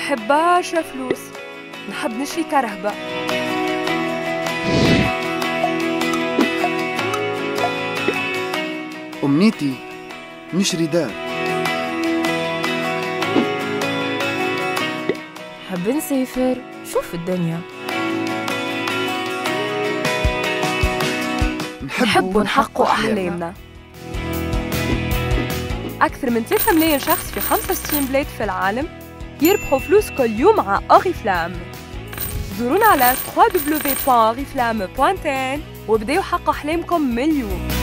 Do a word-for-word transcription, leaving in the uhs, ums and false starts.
نحب برشا فلوس، نحب نشري كرهبة. أمنيتي نشري دار. نحب نسافر، شوف الدنيا. نحب نحقق أحلامنا. أكثر من ثلاثة ملايين شخص في خمسة وستين بلاد في العالم يربحوا فلوس كل يوم مع أوريفلام. زورونا على دبليو دبليو دبليو دوت أوريفلام دوت إن وابداو حققوا أحلامكم من اليوم.